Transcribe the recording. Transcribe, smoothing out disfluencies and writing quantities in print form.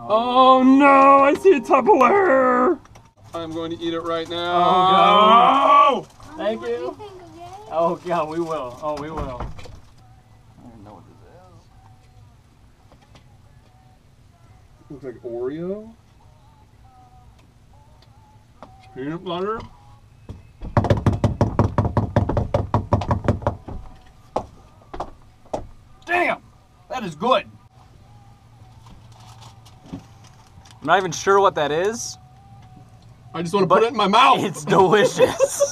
Oh no, I see a Tupperware. I'm going to eat it right now. Oh, no. Thank What do you. think again? Oh, God, we will. Oh, we will. I don't even know what this is. Looks like Oreo. Peanut butter. Damn, that is good. I'm not even sure what that is. I just want to put it in my mouth. It's delicious.